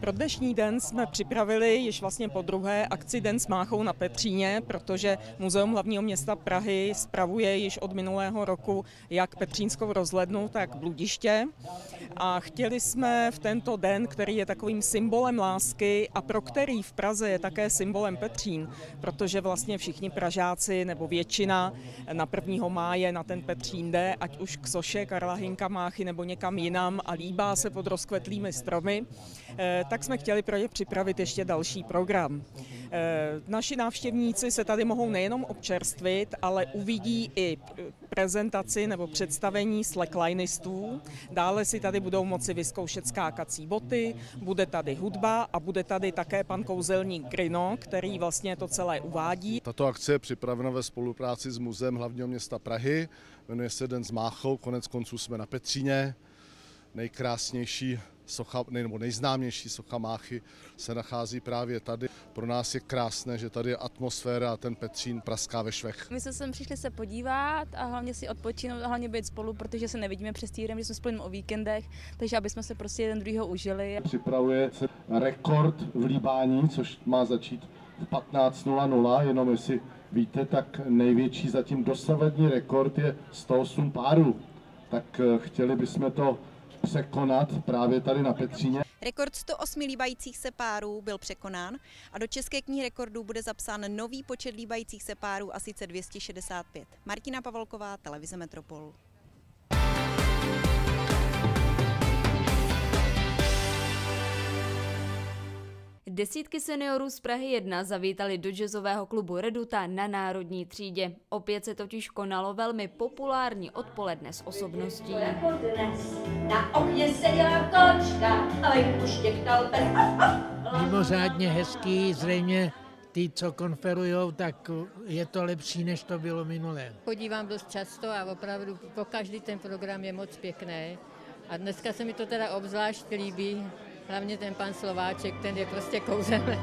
Pro dnešní den jsme připravili již vlastně podruhé akci Den s máchou na Petříně, protože Muzeum hlavního města Prahy spravuje již od minulého roku jak petřínskou rozhlednu, tak bludiště. A chtěli jsme v tento den, který je takovým symbolem lásky a pro který v Praze je také symbolem Petřín, protože vlastně všichni Pražáci nebo většina na 1. máje na ten Petřín jde, ať už k soše Karla Hynka Máchy nebo někam jinam a líbá se pod rozkvetlými stromy, tak jsme chtěli pro ně připravit ještě další program. Naši návštěvníci se tady mohou nejenom občerstvit, ale uvidí i prezentaci nebo představení slacklinistů. Dále si tady budou moci vyzkoušet skákací boty, bude tady hudba a bude tady také pan kouzelník Grino, který vlastně to celé uvádí. Tato akce je připravena ve spolupráci s Muzeem hlavního města Prahy. Jmenuje se Den s máchou, konec konců jsme na Petříně. Nejkrásnější socha, nebo nejznámější socha máchy se nachází právě tady. Pro nás je krásné, že tady je atmosféra a ten Petřín praská ve švech. My jsme sem přišli se podívat a hlavně si odpočinout a hlavně být spolu, protože se nevidíme přes týden, že jsme spolu o víkendech, takže aby jsme se prostě jeden druhýho užili. Připravuje se rekord v líbání, což má začít v 15:00, jenom jestli víte, tak největší zatím dosavadní rekord je 108 párů. Tak chtěli bychom to překonat právě tady na Petříně. Rekord 108 líbajících se párů byl překonán a do České knihy rekordů bude zapsán nový počet líbajících se párů a sice 265. Martina Pavolková, televize Metropol. Desítky seniorů z Prahy 1 zavítali do jazzového klubu Reduta na Národní třídě. Opět se totiž konalo velmi populární odpoledne s osobností. Na okně seděla kočka a venku štěktal pes. Mimořádně hezký, zřejmě ty, co konferujou, tak je to lepší, než to bylo minulé. Chodívám dost často a opravdu po každý ten program je moc pěkný. A dneska se mi to teda obzvlášť líbí. Hlavně ten pan Slováček, ten je prostě kouzelný.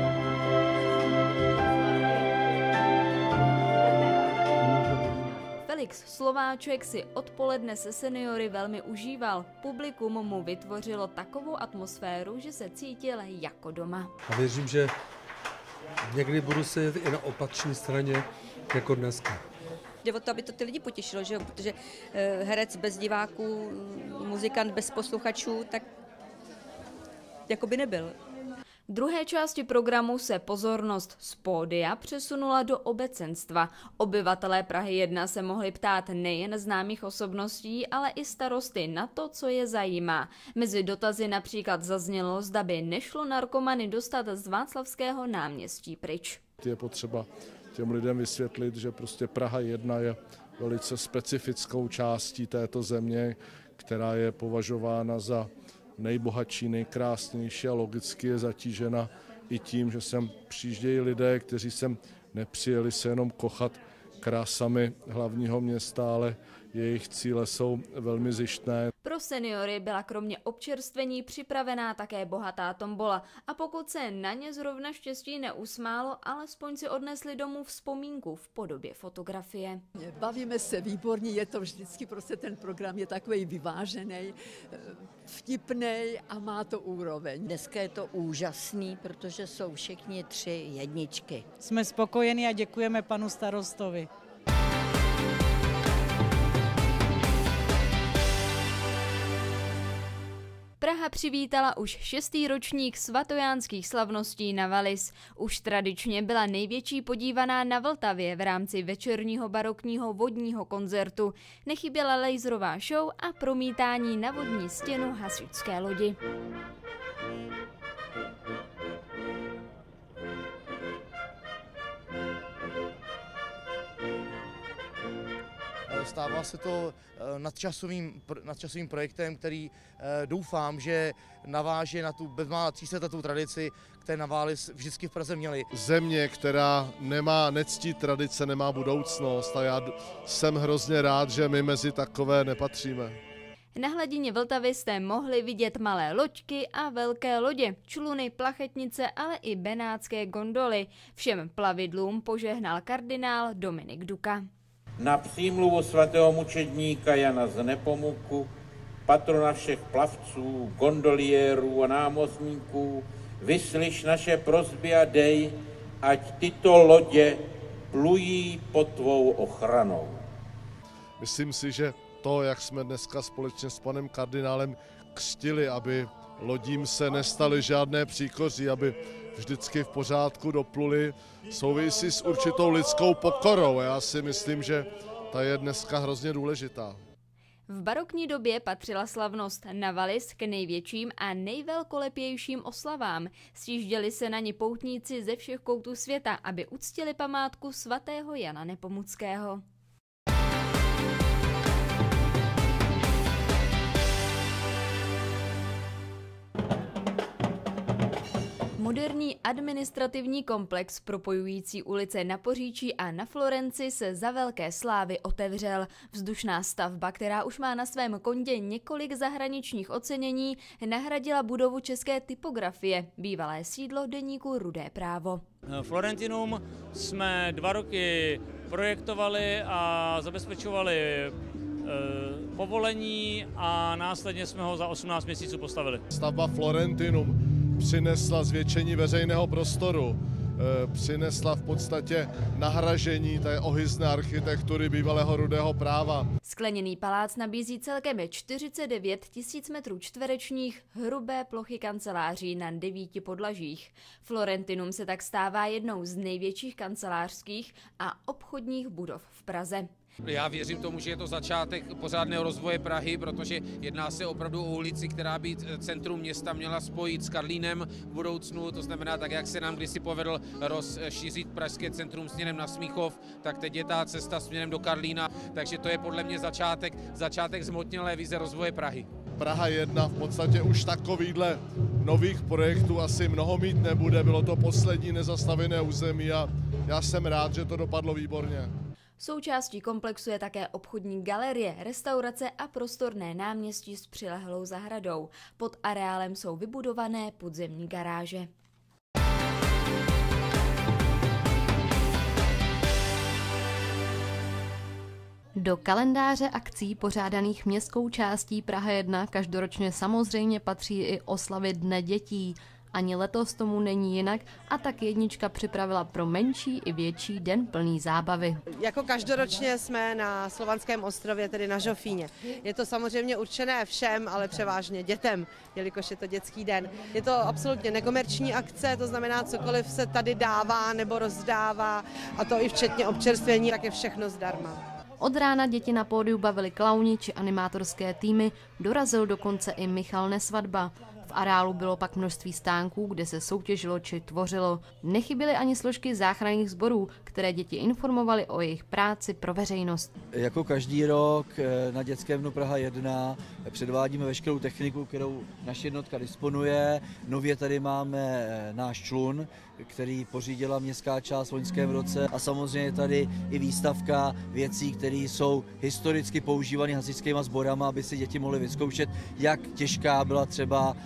Felix Slováček si odpoledne se seniory velmi užíval. Publikum mu vytvořilo takovou atmosféru, že se cítil jako doma. A věřím, že někdy budu sedět i na opačné straně jako dneska. Jde o to, aby to ty lidi potěšilo, že? Protože herec bez diváků, muzikant bez posluchačů, tak jako by nebyl. V druhé části programu se pozornost z pódia přesunula do obecenstva. Obyvatelé Prahy 1 se mohli ptát nejen známých osobností, ale i starosty na to, co je zajímá. Mezi dotazy například zaznělo, zda by nešlo narkomany dostat z Václavského náměstí pryč. Je potřeba těm lidem vysvětlit, že prostě Praha 1 je velice specifickou částí této země, která je považována za nejbohatší, nejkrásnější a logicky je zatížena i tím, že sem přijíždějí lidé, kteří sem nepřijeli se jenom kochat krásami hlavního města, ale jejich cíle jsou velmi zištné. Pro seniory byla kromě občerstvení připravená také bohatá tombola a pokud se na ně zrovna štěstí neusmálo, alespoň si odnesli domů vzpomínku v podobě fotografie. Bavíme se výborně, je to vždycky, prostě ten program je takový vyvážený, vtipnej a má to úroveň. Dneska je to úžasný, protože jsou všichni 3 jedničky. Jsme spokojeni a děkujeme panu starostovi. Praha přivítala už 6. ročník svatojánských slavností na Valis. Už tradičně byla největší podívaná na Vltavě v rámci večerního barokního vodního koncertu. Nechyběla laserová show a promítání na vodní stěnu hasičské lodi. Stává se to nadčasovým projektem, který doufám, že naváže na tu bezmála 300letou tradici, které na Vális vždycky v Praze měli. Země, která nectí tradice, nemá budoucnost a já jsem hrozně rád, že my mezi takové nepatříme. Na hladině Vltavy jste mohli vidět malé loďky a velké lodě, čluny, plachetnice, ale i benátské gondoly. Všem plavidlům požehnal kardinál Dominik Duka. Na přímluvu svatého mučedníka Jana z Nepomuku patrona všech plavců, gondoliérů a námořníků, vyslyš naše prosby a dej, ať tyto lodě plují pod tvou ochranou. Myslím si, že to, jak jsme dneska společně s panem kardinálem křtili, aby lodím se nestaly žádné příkoří, aby vždycky v pořádku dopluli, souvisí s určitou lidskou pokorou. Já si myslím, že ta je dneska hrozně důležitá. V barokní době patřila slavnost na Wallis k největším a nejvelkolepějším oslavám. Sjížděli se na ni poutníci ze všech koutů světa, aby uctili památku svatého Jana Nepomuckého. Moderní administrativní komplex propojující ulice na Poříčí a na Florenci se za velké slávy otevřel. Vzdušná stavba, která už má na svém kontě několik zahraničních ocenění, nahradila budovu České typografie, bývalé sídlo deníku Rudé právo. Florentinum jsme 2 roky projektovali a zabezpečovali povolení a následně jsme ho za 18 měsíců postavili. Stavba Florentinum přinesla zvětšení veřejného prostoru, přinesla v podstatě nahražení té ohyzné architektury bývalého Rudého práva. Skleněný palác nabízí celkem 49 000 metrů čtverečních hrubé plochy kanceláří na 9 podlažích. Florentinum se tak stává jednou z největších kancelářských a obchodních budov v Praze. Já věřím tomu, že je to začátek pořádného rozvoje Prahy, protože jedná se opravdu o ulici, která by centrum města měla spojit s Karlínem v budoucnu. To znamená, tak jak se nám kdysi povedl rozšířit pražské centrum směrem na Smíchov, tak teď je ta cesta směrem do Karlína. Takže to je podle mě začátek zhmotnělé vize rozvoje Prahy. Praha 1 v podstatě už takovýchhle nových projektů asi mnoho mít nebude. Bylo to poslední nezastavěné území a já jsem rád, že to dopadlo výborně. Součástí komplexu je také obchodní galerie, restaurace a prostorné náměstí s přilehlou zahradou. Pod areálem jsou vybudované podzemní garáže. Do kalendáře akcí pořádaných městskou částí Praha 1 každoročně samozřejmě patří i oslavy Dne dětí. Ani letos tomu není jinak a tak jednička připravila pro menší i větší den plný zábavy. Jako každoročně jsme na Slovanském ostrově, tedy na Žofíně. Je to samozřejmě určené všem, ale převážně dětem, jelikož je to dětský den. Je to absolutně nekomerční akce, to znamená cokoliv se tady dává nebo rozdává, a to i včetně občerstvení, tak je všechno zdarma. Od rána děti na pódiu bavili klauni či animátorské týmy, dorazil dokonce i Michal Nesvadba. V areálu bylo pak množství stánků, kde se soutěžilo či tvořilo. Nechyběly ani složky záchranných sborů, které děti informovaly o jejich práci pro veřejnost. Jako každý rok na Dětském dnu Praha 1 předvádíme veškerou techniku, kterou naše jednotka disponuje. Nově tady máme náš člun, který pořídila městská část v loňském roce, a samozřejmě tady i výstavka věcí, které jsou historicky používané hasičskými sborama, aby si děti mohly vyzkoušet, jak těžká byla třeba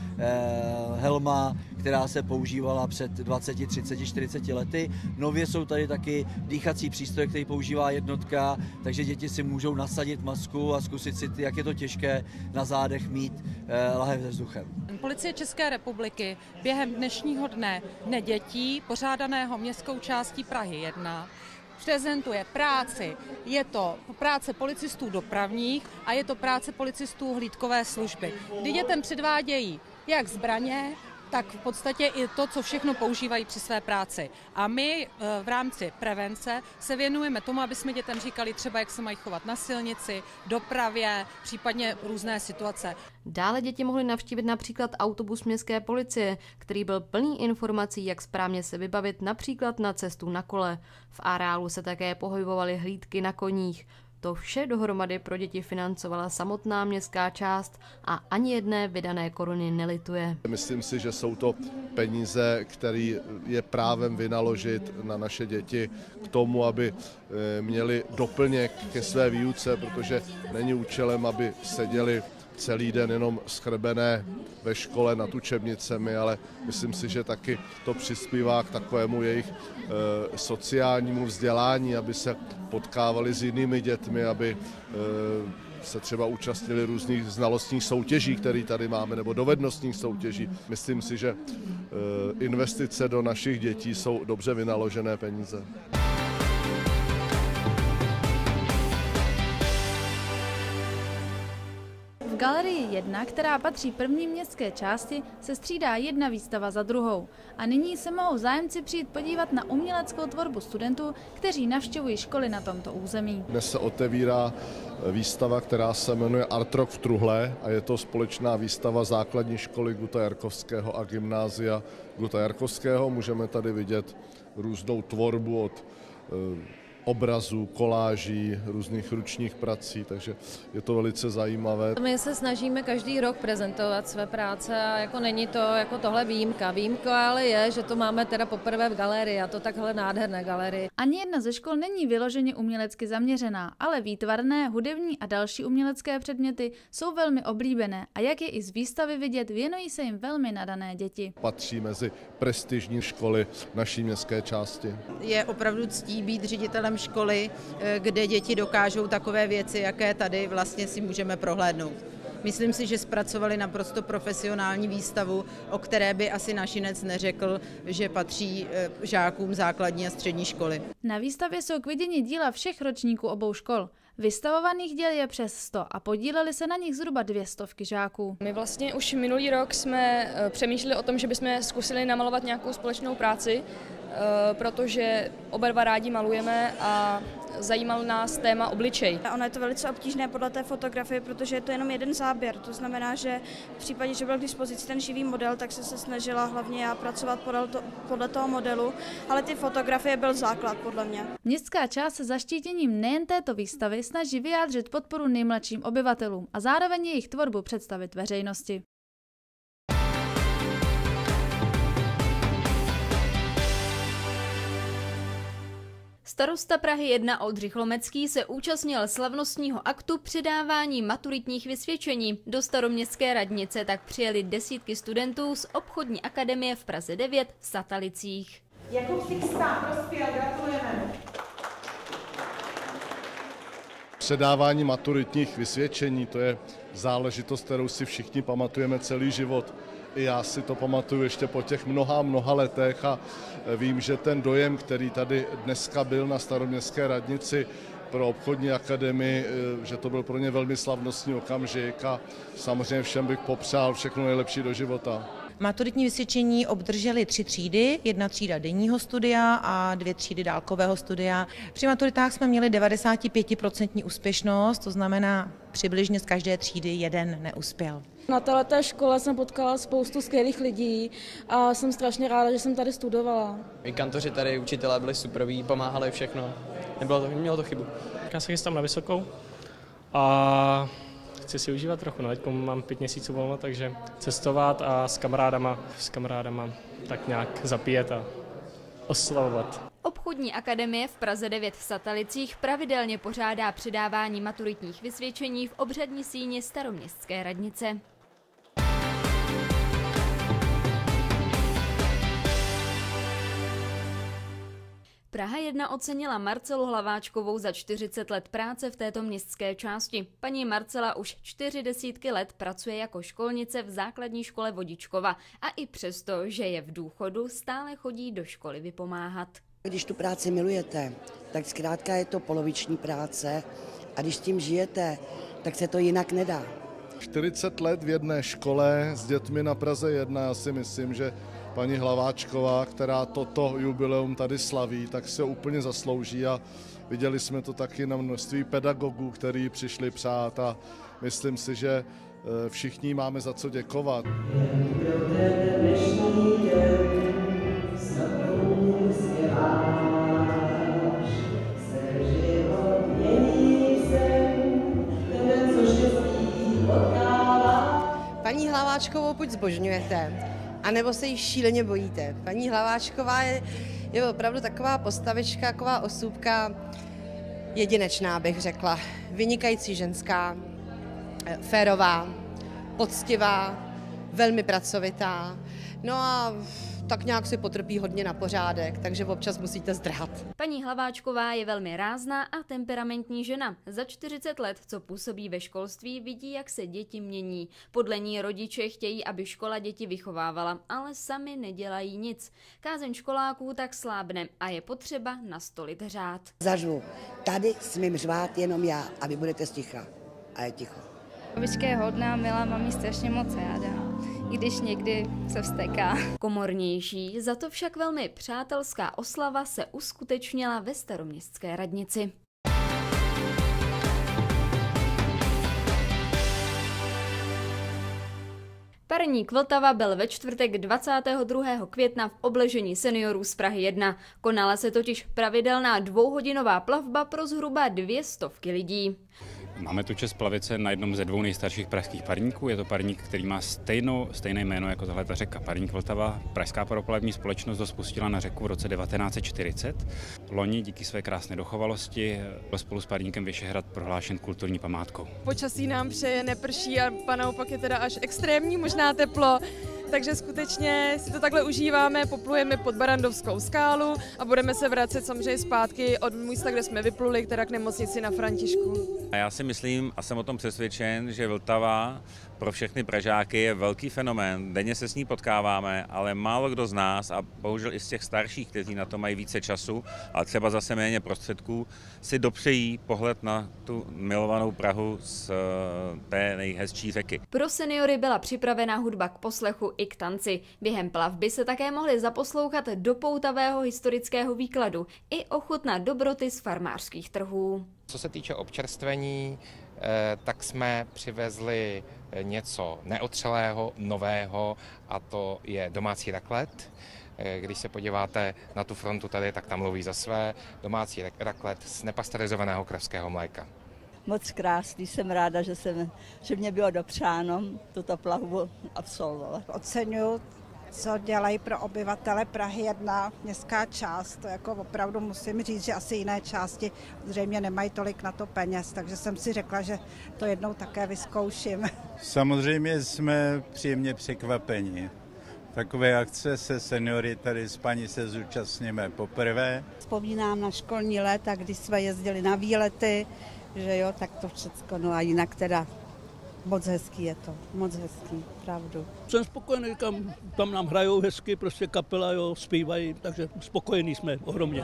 helma, která se používala před 20, 30, 40 lety. Nově jsou tady taky dýchací přístroje, který používá jednotka, takže děti si můžou nasadit masku a zkusit si, jak je to těžké na zádech mít lahev se vzduchem. Policie České republiky během dnešního dne dětí, pořádaného městskou částí Prahy 1, prezentuje práci. Je to práce policistů dopravních a je to práce policistů hlídkové služby, kdy dětem předvádějí jak zbraně, tak v podstatě i to, co všechno používají při své práci. A my v rámci prevence se věnujeme tomu, aby jsme dětem říkali třeba, jak se mají chovat na silnici, dopravě, případně různé situace. Dále děti mohly navštívit například autobus městské policie, který byl plný informací, jak správně se vybavit například na cestu na kole. V areálu se také pohybovaly hlídky na koních. To vše dohromady pro děti financovala samotná městská část a ani jedné vydané koruny nelituje. Myslím si, že jsou to peníze, které je právem vynaložit na naše děti k tomu, aby měli doplněk ke své výuce, protože není účelem, aby seděli celý den jenom schrbené ve škole nad učebnicemi, ale myslím si, že taky to přispívá k takovému jejich sociálnímu vzdělání, aby se potkávali s jinými dětmi, aby se třeba účastnili různých znalostních soutěží, které tady máme, nebo dovednostních soutěží. Myslím si, že investice do našich dětí jsou dobře vynaložené peníze. V galerii 1, která patří první městské části, se střídá jedna výstava za druhou. A nyní se mohou zájemci přijít podívat na uměleckou tvorbu studentů, kteří navštěvují školy na tomto území. Dnes se otevírá výstava, která se jmenuje Art Rock v Truhle a je to společná výstava základní školy Guta Jarkovského a gymnázia Guta Jarkovského. Můžeme tady vidět různou tvorbu od obrazů, koláží, různých ručních prací, takže je to velice zajímavé. My se snažíme každý rok prezentovat své práce a jako není to jako tohle výjimka. Výjimka ale je, že to máme teda poprvé v galerii a to takhle nádherné galerii. Ani jedna ze škol není vyloženě umělecky zaměřená, ale výtvarné, hudební a další umělecké předměty jsou velmi oblíbené a jak je i z výstavy vidět, věnují se jim velmi nadané děti. Patří mezi prestižní školy naší městské části. Je opravdu ctí být ředitelem školy, kde děti dokážou takové věci, jaké tady vlastně si můžeme prohlédnout. Myslím si, že zpracovali naprosto profesionální výstavu, o které by asi našinec neřekl, že patří žákům základní a střední školy. Na výstavě jsou k vidění díla všech ročníků obou škol. Vystavovaných děl je přes 100 a podíleli se na nich zhruba 200 žáků. My vlastně už minulý rok jsme přemýšleli o tom, že bychom zkusili namalovat nějakou společnou práci, protože oba dva rádi malujeme a zajímal nás téma obličej. Ono je to velice obtížné podle té fotografie, protože je to jenom jeden záběr. To znamená, že v případě, že byl k dispozici ten živý model, tak se snažila hlavně já pracovat podle toho modelu, ale ty fotografie byl základ podle mě. Městská část se zaštítěním nejen této výstavy snaží vyjádřit podporu nejmladším obyvatelům a zároveň jejich tvorbu představit veřejnosti. Starosta Prahy 1 Oldřich Lomecký se účastnil slavnostního aktu předávání maturitních vysvědčení. Do staroměstské radnice tak přijeli desítky studentů z obchodní akademie v Praze 9 v Satalicích. Jakub Sixta prospěl, gratulujeme. Předávání maturitních vysvědčení, to je záležitost, kterou si všichni pamatujeme celý život. I já si to pamatuju ještě po těch mnoha letech a vím, že ten dojem, který tady dneska byl na staroměstské radnici pro obchodní akademii, že to byl pro ně velmi slavnostní okamžik a samozřejmě všem bych popřál všechno nejlepší do života. Maturitní vysvědčení obdržely 3 třídy, 1 třída denního studia a 2 třídy dálkového studia. Při maturitách jsme měli 95% úspěšnost, to znamená přibližně z každé třídy jeden neuspěl. Na této škole jsem potkala spoustu skvělých lidí a jsem strašně ráda, že jsem tady studovala. I kantoři tady, učitelé byli superví, pomáhali všechno. Nemělo to chybu. Já se chystám na vysokou a chci si užívat trochu. Teď mám 5 měsíců volno, takže cestovat a s kamarádama tak nějak zapíjet a oslavovat. Obchodní akademie v Praze 9 v Satalicích pravidelně pořádá předávání maturitních vysvědčení v obřadní síni staroměstské radnice. Praha 1 ocenila Marcelu Hlaváčkovou za 40 let práce v této městské části. Paní Marcela už 40 let pracuje jako školnice v základní škole Vodičkova a i přesto, že je v důchodu, stále chodí do školy vypomáhat. Když tu práci milujete, tak zkrátka je to poloviční práce a když s tím žijete, tak se to jinak nedá. 40 let v jedné škole s dětmi na Praze 1, já si myslím, že paní Hlaváčková, která toto jubileum tady slaví, tak se úplně zaslouží a viděli jsme to taky na množství pedagogů, kteří přišli přát a myslím si, že všichni máme za co děkovat. Paní Hlaváčkovou buď zbožňujete, anebo se jí šíleně bojíte. Paní Hlaváčková je opravdu taková postavička, taková osůbka jedinečná, bych řekla. Vynikající ženská, férová, poctivá, velmi pracovitá. No a tak nějak si potrpí hodně na pořádek, takže občas musíte zdrhat. Paní Hlaváčková je velmi rázná a temperamentní žena. Za 40 let, co působí ve školství, vidí, jak se děti mění. Podle ní rodiče chtějí, aby škola děti vychovávala, ale sami nedělají nic. Kázeň školáků tak slábne a je potřeba nastolit řád. Zařvu, tady smím řvát jenom já a vy budete sticha. A je ticho. Babička je hodná, milá, mám jí strašně moc ráda, i když někdy se vzteká. Komornější, za to však velmi přátelská oslava se uskutečnila ve Staroměstské radnici. Parník Vltava byl ve čtvrtek 22. května v obležení seniorů z Prahy 1. Konala se totiž pravidelná dvouhodinová plavba pro zhruba 200 lidí. Máme tu čest plavit se na jednom ze dvou nejstarších pražských parníků. Je to parník, který má stejné jméno jako tahle ta řeka. Parník Vltava. Pražská paroplavební společnost ho spustila na řeku v roce 1940. Loni díky své krásné dochovalosti byl spolu s parníkem Vyšehrad prohlášen kulturní památkou. Počasí nám přeje, neprší a naopak je teda až extrémní možná teplo. Takže skutečně si to takhle užíváme, poplujeme pod Barandovskou skálu a budeme se vracet samozřejmě zpátky od místa, kde jsme vypluli, teda k nemocnici na Františku. A já si myslím a jsem o tom přesvědčen, že Vltava pro všechny Pražáky je velký fenomén. Denně se s ní potkáváme, ale málo kdo z nás a bohužel i z těch starších, kteří na to mají více času, ale třeba zase méně prostředků, si dopřejí pohled na tu milovanou Prahu z té nejhezčí řeky. Pro seniory byla připravena hudba k poslechu i k tanci. Během plavby se také mohli zaposlouchat do poutavého historického výkladu i ochutnat dobroty z farmářských trhů. Co se týče občerstvení, tak jsme přivezli něco neotřelého, nového, a to je domácí raclette. Když se podíváte na tu frontu tady, tak tam mluví za své. Domácí raclette z nepasterizovaného kravského mléka. Moc krásný, jsem ráda, že mě bylo dopřáno tuto plavbu absolvovat. Oceňuji, co dělají pro obyvatele Prahy 1 městská část. To jako opravdu musím říct, že asi jiné části zřejmě nemají tolik na to peněz, takže jsem si řekla, že to jednou také vyzkouším. Samozřejmě jsme příjemně překvapeni. Takové akce se seniory tady s paní se zúčastníme poprvé. Vzpomínám na školní léta, kdy jsme jezdili na výlety, že jo, tak to všecko, no a jinak teda moc hezký je to, moc hezký, pravdu. Jsem spokojený, tam nám hrajou hezky, prostě kapela, jo, zpívají, takže spokojení jsme ohromně.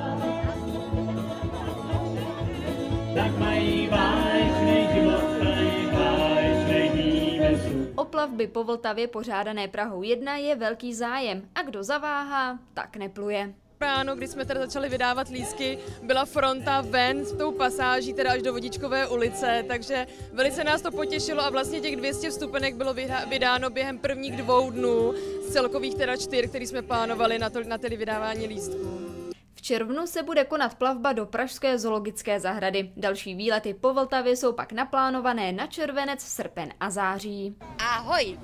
Tak mají vážný život, o plavby po Vltavě pořádané Prahou 1 je velký zájem a kdo zaváhá, tak nepluje. Ráno, když jsme teda začali vydávat lístky, byla fronta ven s tou pasáží teda až do Vodičkové ulice, takže velice nás to potěšilo a vlastně těch 200 vstupenek bylo vydáno během prvních 2 dnů z celkových teda 4, který jsme plánovali na tedy vydávání lístků. V červnu se bude konat plavba do Pražské zoologické zahrady. Další výlety po Vltavě jsou pak naplánované na červenec, srpen a září. Ahoj!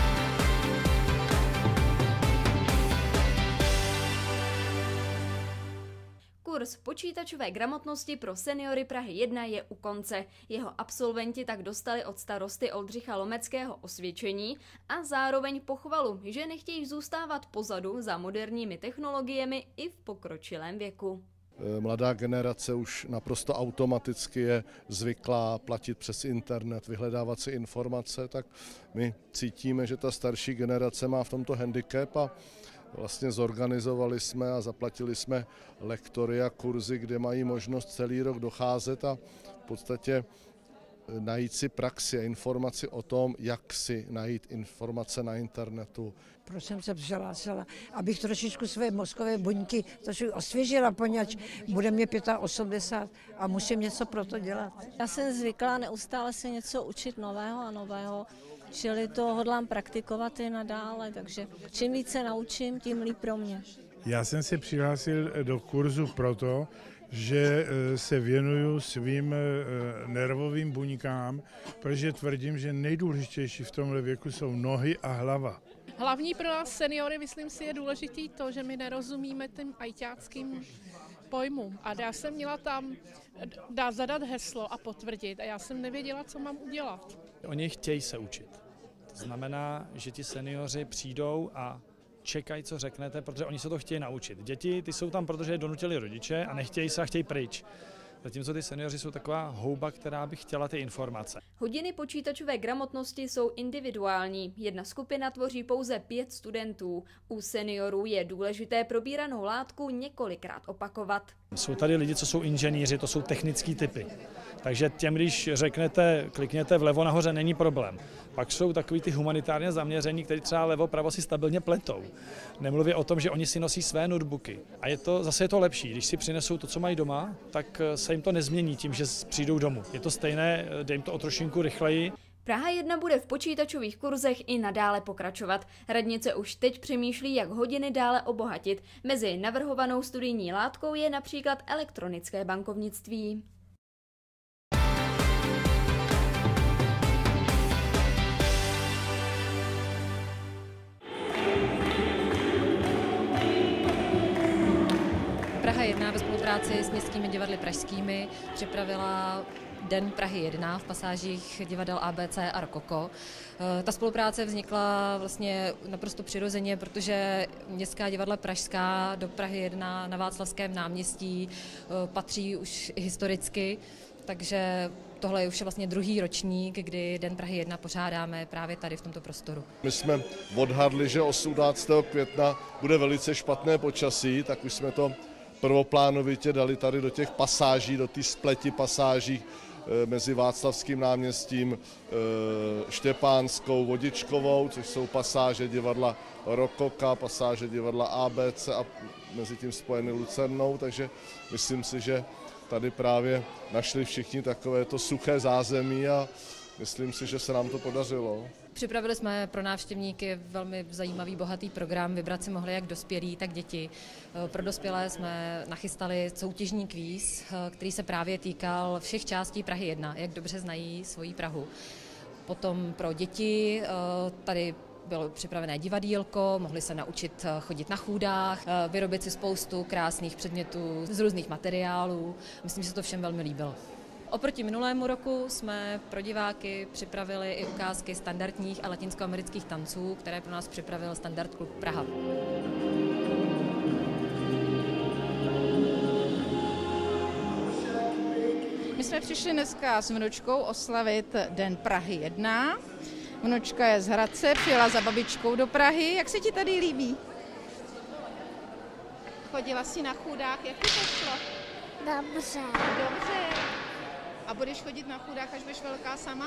Kurz počítačové gramotnosti pro seniory Prahy 1 je u konce. Jeho absolventi tak dostali od starosty Oldřicha Lomeckého osvědčení a zároveň pochvalu, že nechtějí zůstávat pozadu za moderními technologiemi i v pokročilém věku. Mladá generace už naprosto automaticky je zvyklá platit přes internet, vyhledávat si informace, tak my cítíme, že ta starší generace má v tomto handicap a vlastně zorganizovali jsme a zaplatili jsme lektory a kurzy, kde mají možnost celý rok docházet a v podstatě najít si praxi a informaci o tom, jak si najít informace na internetu. Proč jsem se přihlásila? Abych trošičku své mozkové buňky trošku osvěžila, poněvadž bude mě 85 a musím něco pro to dělat. Já jsem zvyklá neustále se něco učit nového a nového, čili to hodlám praktikovat i nadále, takže čím více naučím, tím líp pro mě. Já jsem se přihlásil do kurzu proto, že se věnuju svým nervovým buňkám, protože tvrdím, že nejdůležitější v tomhle věku jsou nohy a hlava. Hlavní pro nás seniory, myslím si, je důležitý to, že my nerozumíme tím ajťáckým pojmům. A já jsem měla tam zadat heslo a potvrdit a já jsem nevěděla, co mám udělat. Oni chtějí se učit. To znamená, že ti seniori přijdou a čekají, co řeknete, protože oni se to chtějí naučit. Děti, ty jsou tam, protože je donutili rodiče a nechtějí se a chtějí pryč. Zatímco ty seniori jsou taková houba, která by chtěla ty informace. Hodiny počítačové gramotnosti jsou individuální. Jedna skupina tvoří pouze 5 studentů. U seniorů je důležité probíranou látku několikrát opakovat. Jsou tady lidi, co jsou inženýři, to jsou technický typy. Takže těm, když řeknete, klikněte vlevo nahoře, není problém. Pak jsou takový ty humanitárně zaměření, kteří třeba levo, pravo si stabilně pletou. Nemluvě o tom, že oni si nosí své notebooky. A zase je to lepší, když si přinesou to, co mají doma, tak se jim to nezmění tím, že přijdou domů. Je to stejné, dej jim to o trošinku rychleji. Praha 1 bude v počítačových kurzech i nadále pokračovat. Radnice už teď přemýšlí, jak hodiny dále obohatit. Mezi navrhovanou studijní látkou je například elektronické bankovnictví. Praha 1 ve spolupráci s městskými divadly pražskými připravila Den Prahy 1 v pasážích divadel ABC a Rokoko. Ta spolupráce vznikla vlastně naprosto přirozeně, protože městská divadla pražská do Prahy 1 na Václavském náměstí patří už historicky, takže tohle je už vlastně druhý ročník, kdy Den Prahy 1 pořádáme právě tady v tomto prostoru. My jsme odhadli, že 18. května bude velice špatné počasí, tak už jsme to prvoplánovitě dali tady do těch pasáží, do té spleti pasáží mezi Václavským náměstím, Štěpánskou, Vodičkovou, což jsou pasáže divadla Rokoka, pasáže divadla ABC a mezi tím spojeny Lucernou, takže myslím si, že tady právě našli všichni takovéto suché zázemí a myslím si, že se nám to podařilo. Připravili jsme pro návštěvníky velmi zajímavý, bohatý program. Vybrat si mohli jak dospělí, tak děti. Pro dospělé jsme nachystali soutěžní kvíz, který se právě týkal všech částí Prahy 1, jak dobře znají svoji Prahu. Potom pro děti tady bylo připravené divadýlko, mohli se naučit chodit na chůdách, vyrobit si spoustu krásných předmětů z různých materiálů. Myslím, že se to všem velmi líbilo. Oproti minulému roku jsme pro diváky připravili i ukázky standardních a latinskoamerických tanců, které pro nás připravil Standard Klub Praha. My jsme přišli dneska s vnučkou oslavit Den Prahy 1. Vnučka je z Hradce, přijela za babičkou do Prahy. Jak se ti tady líbí? Chodila jsi na chůdách, jak ti to šlo? Dobře. Dobře. A budeš chodit na chůdách, až budeš velká sama?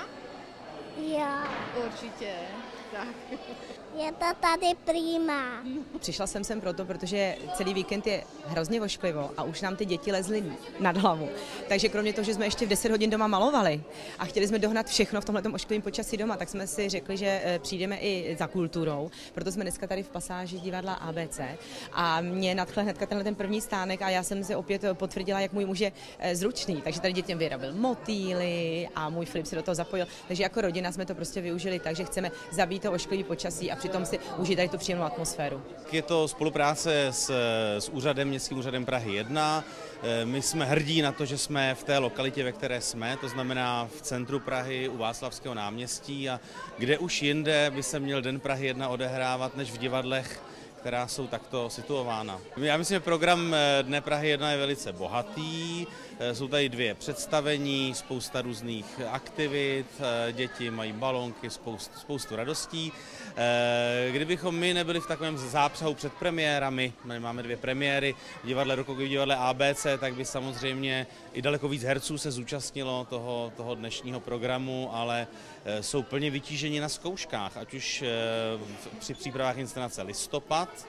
Jo. Určitě. Tak. Je to tady prima. Přišla jsem sem proto, protože celý víkend je hrozně ošklivo a už nám ty děti lezly nad hlavu. Takže kromě toho, že jsme ještě v 10 hodin doma malovali a chtěli jsme dohnat všechno v tomhletom ošklivém počasí doma, tak jsme si řekli, že přijdeme i za kulturou. Proto jsme dneska tady v pasáži divadla ABC a mě nadchl hnedka tenhle ten první stánek a já jsem si opět potvrdila, jak můj muž je zručný. Takže tady dětem vyrobil motýly a můj Filip se do toho zapojil. Takže jako rodina jsme to prostě využili, takže chceme zabít to ošklivý počasí a přitom si užít tady tu příjemnou atmosféru. Je to spolupráce s Městským úřadem Prahy 1. My jsme hrdí na to, že jsme v té lokalitě, ve které jsme, to znamená v centru Prahy u Václavského náměstí a kde už jinde by se měl Den Prahy 1 odehrávat než v divadlech, která jsou takto situována. Já myslím, že program Dne Prahy 1 je velice bohatý, jsou tady 2 představení, spousta různých aktivit, děti mají balónky, spoustu radostí. Kdybychom my nebyli v takovém zápřahu před premiérami, máme 2 premiéry v divadle Rokoko i v divadle ABC, tak by samozřejmě i daleko víc herců se zúčastnilo toho dnešního programu, ale jsou plně vytíženi na zkouškách, ať už při přípravách inscenace Listopad,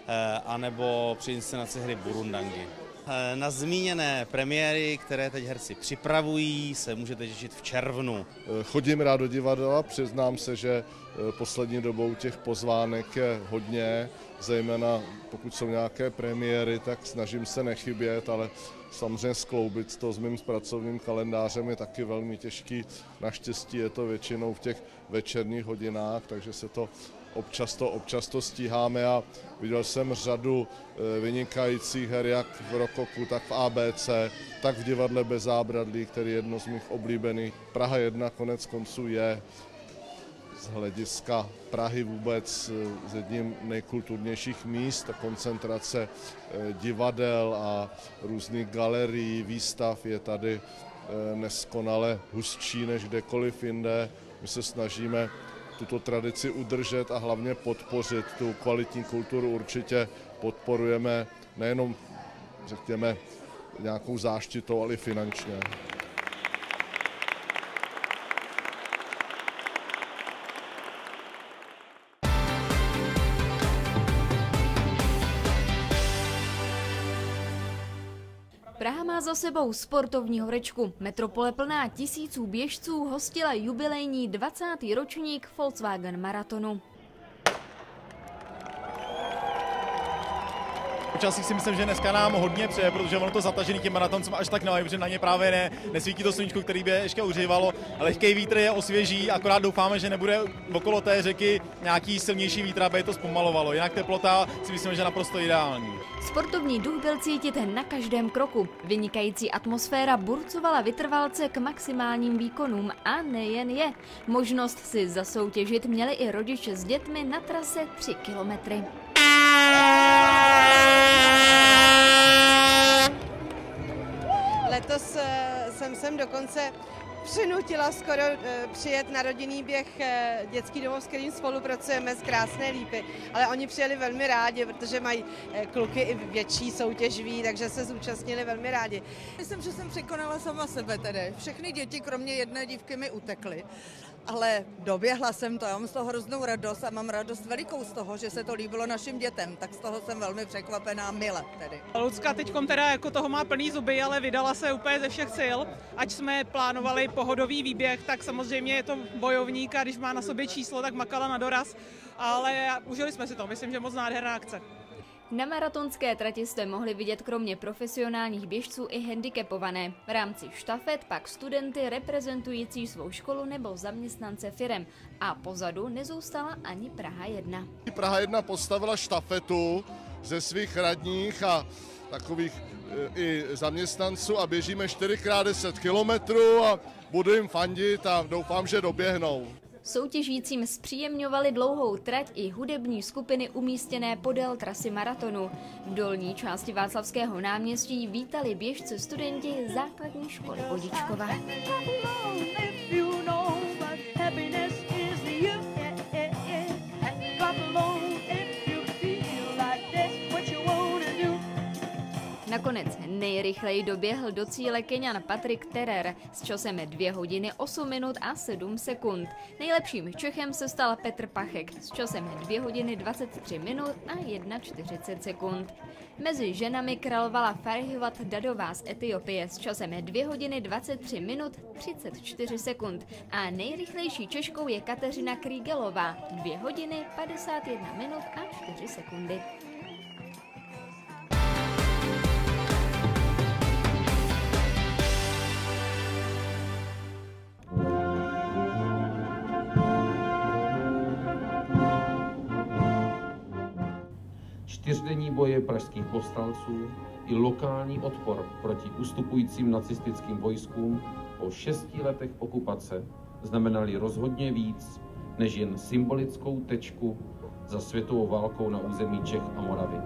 anebo při inscenaci hry Burundangi. Na zmíněné premiéry, které teď herci připravují, se můžete těšit v červnu. Chodím rád do divadla, přiznám se, že poslední dobou těch pozvánek je hodně, zejména pokud jsou nějaké premiéry, tak snažím se nechybět, ale samozřejmě skloubit to s mým pracovním kalendářem je taky velmi těžký. Naštěstí je to většinou v těch večerních hodinách, takže se to občas to stíháme a viděl jsem řadu vynikajících her jak v Rokoku, tak v ABC, tak v divadle Bez zábradlí, který je jedno z mých oblíbených. Praha 1 konec konců je z hlediska Prahy vůbec z jedním nejkulturnějších míst. Koncentrace divadel a různých galerií, výstav je tady neskonale hustší než kdekoliv jinde. My se snažíme tuto tradici udržet a hlavně podpořit tu kvalitní kulturu. Určitě podporujeme nejenom, řekněme, nějakou záštitou, ale i finančně. Praha má za sebou sportovní horečku. Metropole plná tisíců běžců hostila jubilejní 20. ročník Volkswagen maratonu. Počasí si myslím, že dneska nám hodně přeje, protože ono to zatažený tím maratoncem až tak nemají, protože na ně právě nesvítí to sluníčko, který by ještě uhřívalo. Lehký vítr je osvěží, akorát doufáme, že nebude okolo té řeky nějaký silnější vítr, aby to zpomalovalo. Jinak teplota si myslím, že je naprosto ideální. Sportovní duch byl cítit na každém kroku. Vynikající atmosféra burcovala vytrvalce k maximálním výkonům a nejen je. Možnost si zasoutěžit měli i rodiče s dětmi na trase 3 kilometry. Letos jsem sem dokonce přinutila skoro přijet na rodinný běh dětský domov, s kterým spolupracujeme z Krásné Lípy, ale oni přijeli velmi rádi, protože mají kluky i větší soutěžví, takže se zúčastnili velmi rádi. Myslím, že jsem překonala sama sebe tedy. Všechny děti, kromě jedné dívky, mi utekly. Ale doběhla jsem to, já mám z toho hroznou radost a mám radost velikou z toho, že se to líbilo našim dětem, tak z toho jsem velmi překvapená, mile tedy. Lucka teďkom teda jako toho má plný zuby, ale vydala se úplně ze všech sil. Ať jsme plánovali pohodový výběh, tak samozřejmě je to bojovník a když má na sobě číslo, tak makala na doraz, ale užili jsme si to, myslím, že moc nádherná akce. Na maratonské trati jste mohli vidět kromě profesionálních běžců i handicapované. V rámci štafet pak studenty reprezentující svou školu nebo zaměstnance firem. A pozadu nezůstala ani Praha 1. Praha 1 postavila štafetu ze svých radních a takových i zaměstnanců a běžíme 4x10 kilometrů a budu jim fandit a doufám, že doběhnou. Soutěžícím zpříjemňovaly dlouhou trať i hudební skupiny umístěné podél trasy maratonu. V dolní části Václavského náměstí vítali běžce studenti základní školy Vodičkova. Nakonec nejrychleji doběhl do cíle Keňan Patrick Terer s časem 2 hodiny 8 minut a 7 sekund. Nejlepším Čechem se stal Petr Pachek s časem 2 hodiny 23 minut a 1,40 sekund. Mezi ženami královala Farihivat Dadová z Etiopie s časem 2 hodiny 23 minut 34 sekund a nejrychlejší Češkou je Kateřina Krýgelová 2 hodiny 51 minut a 4 sekundy. Čtyřdenní boje pražských povstalců i lokální odpor proti ustupujícím nacistickým vojskům po 6 letech okupace znamenaly rozhodně víc než jen symbolickou tečku za světovou válkou na území Čech a Moravy.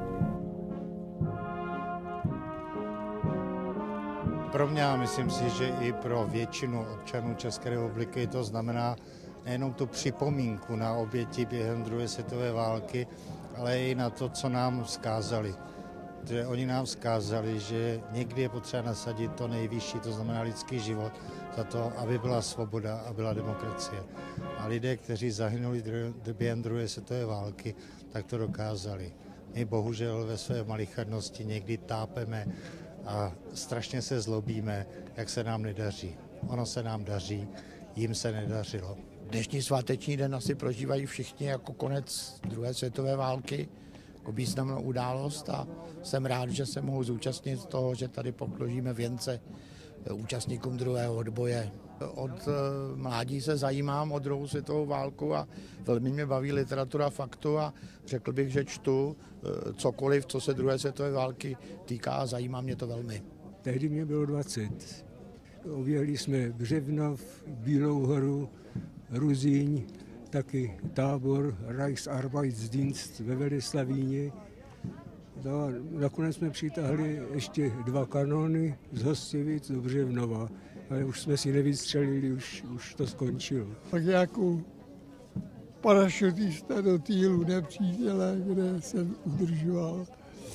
Pro mě, a myslím si, že i pro většinu občanů České republiky to znamená nejenom tu připomínku na oběti během druhé světové války, ale i na to, co nám vzkázali. Že oni nám vzkázali, že někdy je potřeba nasadit to nejvyšší, to znamená lidský život, za to, aby byla svoboda a byla demokracie. A lidé, kteří zahynuli během druhé světové války, tak to dokázali. My bohužel ve své malichernosti někdy tápeme a strašně se zlobíme, jak se nám nedaří. Ono se nám daří, jim se nedařilo. Dnešní sváteční den asi prožívají všichni jako konec druhé světové války, jako významnou událost a jsem rád, že se mohu zúčastnit toho, že tady pokložíme věnce účastníkům druhého odboje. Od mládí se zajímám o druhou světovou válku a velmi mě baví literatura faktu a řekl bych, že čtu cokoliv, co se druhé světové války týká a zajímá mě to velmi. Tehdy mě bylo 20. Objeli jsme Břevnov, Bílou horu, Ruzíň, taky tábor Reichsarbeitsdienst ve Veleslavíně. No, nakonec jsme přitáhli ještě 2 kanony z Hostivic do Břevnova, ale už jsme si nevystřelili, už to skončilo. Tak jako parašutista do týlu nepřítele, kde jsem udržoval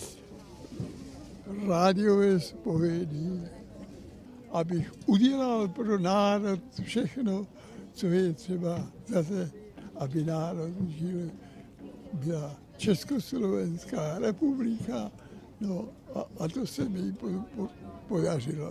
rádiové zpovědí, abych udělal pro národ všechno, co je třeba zase, aby národ žil. Byla Československá republika, no a to se mi podařilo.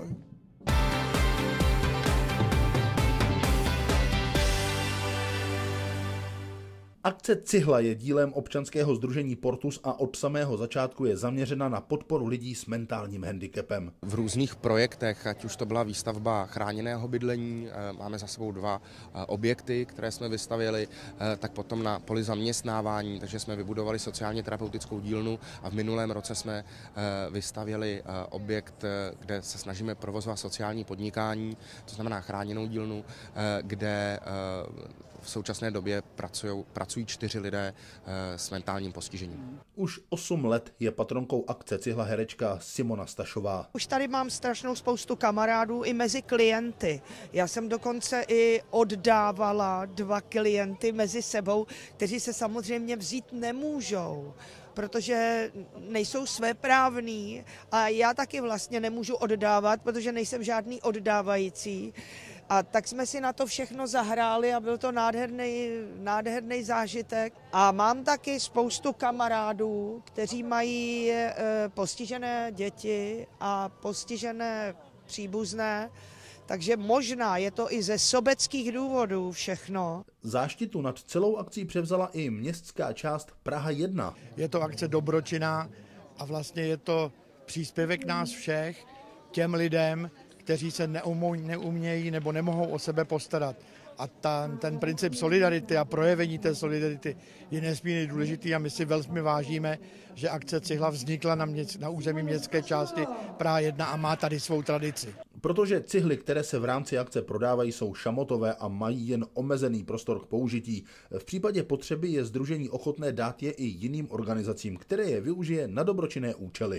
Akce Cihla je dílem občanského sdružení Portus a od samého začátku je zaměřena na podporu lidí s mentálním handicapem. V různých projektech, ať už to byla výstavba chráněného bydlení, máme za sebou 2 objekty, které jsme vystavěli, tak potom na poli zaměstnávání, takže jsme vybudovali sociálně terapeutickou dílnu a v minulém roce jsme vystavěli objekt, kde se snažíme provozovat sociální podnikání, to znamená chráněnou dílnu, kde v současné době pracují 4 lidé s mentálním postižením. Už 8 let je patronkou akce Cihla herečka Simona Stašová. Už tady mám strašnou spoustu kamarádů i mezi klienty. Já jsem dokonce i oddávala 2 klienty mezi sebou, kteří se samozřejmě vzít nemůžou, protože nejsou svéprávní a já taky vlastně nemůžu oddávat, protože nejsem žádný oddávající. A tak jsme si na to všechno zahráli a byl to nádherný zážitek. A mám taky spoustu kamarádů, kteří mají postižené děti a postižené příbuzné, takže možná je to i ze sobeckých důvodů všechno. Záštitu nad celou akcí převzala i městská část Praha 1. Je to akce dobročinná a vlastně je to příspěvek nás všech těm lidem, kteří se neumějí nebo nemohou o sebe postarat. A ten princip solidarity a projevení té solidarity je nesmírně důležitý a my si velmi vážíme, že akce Cihla vznikla na území městské části Praha 1 a má tady svou tradici. Protože cihly, které se v rámci akce prodávají, jsou šamotové a mají jen omezený prostor k použití. V případě potřeby je sdružení ochotné dát je i jiným organizacím, které je využije na dobročinné účely.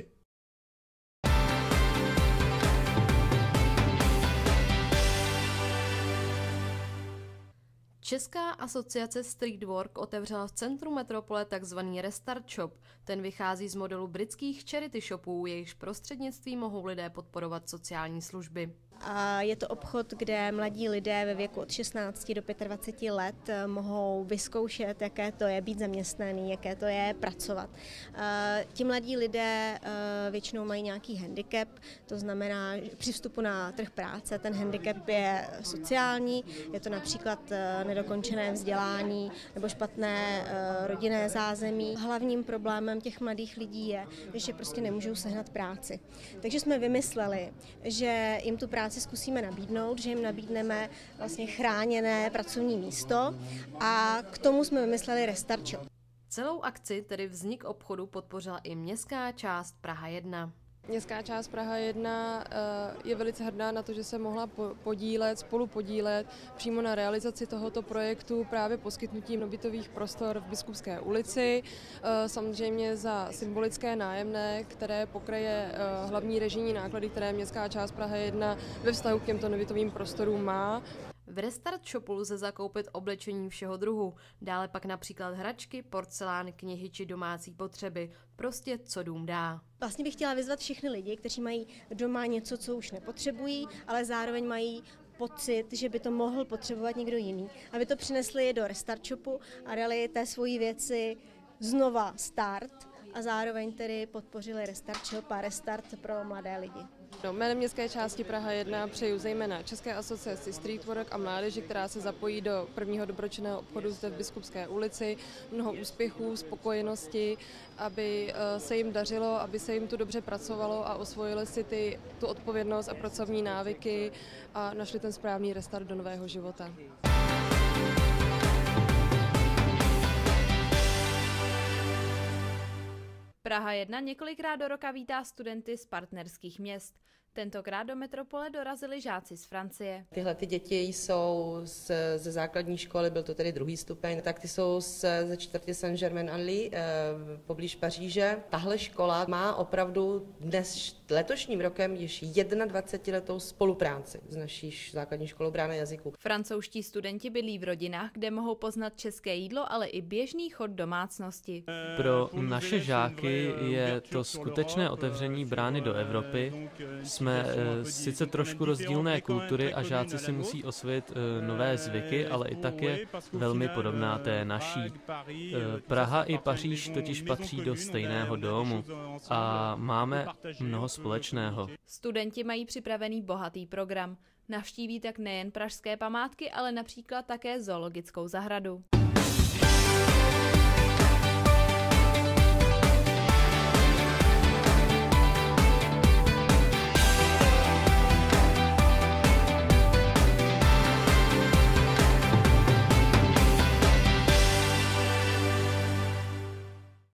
Česká asociace Streetwork otevřela v centru metropole takzvaný Restart Shop. Ten vychází z modelu britských charity shopů, jejichž prostřednictvím mohou lidé podporovat sociální služby. A je to obchod, kde mladí lidé ve věku od 16 do 25 let mohou vyzkoušet, jaké to je být zaměstnaný, jaké to je pracovat. Ti mladí lidé většinou mají nějaký handicap, to znamená při vstupu na trh práce ten handicap je sociální, je to například nedokončené vzdělání nebo špatné rodinné zázemí. Hlavním problémem těch mladých lidí je, že prostě nemůžou sehnat práci. Takže jsme vymysleli, že jim tu práci zkusíme nabídnout, že jim nabídneme vlastně chráněné pracovní místo a k tomu jsme vymysleli Restart Shop. Celou akci, tedy vznik obchodu, podpořila i městská část Praha 1. Městská část Praha 1 je velice hrdá na to, že se mohla spolu podílet přímo na realizaci tohoto projektu právě poskytnutím bytových prostor v Biskupské ulici, samozřejmě za symbolické nájemné, které pokryje hlavní režijní náklady, které městská část Praha 1 ve vztahu k těmto nebytovým prostorům má. V Restart Shopu lze zakoupit oblečení všeho druhu, dále pak například hračky, porcelán, knihy či domácí potřeby. Prostě co dům dá. Vlastně bych chtěla vyzvat všechny lidi, kteří mají doma něco, co už nepotřebují, ale zároveň mají pocit, že by to mohl potřebovat někdo jiný, aby to přinesli do Restart Shopu a dali té svojí věci znova start a zároveň tedy podpořili Restart Shop a Restart pro mladé lidi. Jménem městské části Praha 1 přeju zejména České asociaci Streetwork a mládeži, která se zapojí do prvního dobročinného obchodu zde v Biskupské ulici, mnoho úspěchů, spokojenosti, aby se jim dařilo, aby se jim tu dobře pracovalo a osvojili si tu odpovědnost a pracovní návyky a našli ten správný restart do nového života. Praha 1 několikrát do roka vítá studenty z partnerských měst. Tentokrát do metropole dorazili žáci z Francie. Tyhle ty děti jsou ze základní školy, byl to tedy 2. stupeň, tak ty jsou ze čtvrtě Saint-Germain-en-Laye poblíž Paříže. Tahle škola má opravdu dnes letošním rokem již 21letou spolupráci s naší základní školou Brána jazyků. Francouzští studenti bydlí v rodinách, kde mohou poznat české jídlo, ale i běžný chod domácnosti. Pro naše žáky je to skutečné otevření brány do Evropy. Jsme sice trošku rozdílné kultury a žáci si musí osvojit nové zvyky, ale i tak je velmi podobná té naší. Praha i Paříž totiž patří do stejného domu a máme mnoho společného. Studenti mají připravený bohatý program. Navštíví tak nejen pražské památky, ale například také zoologickou zahradu.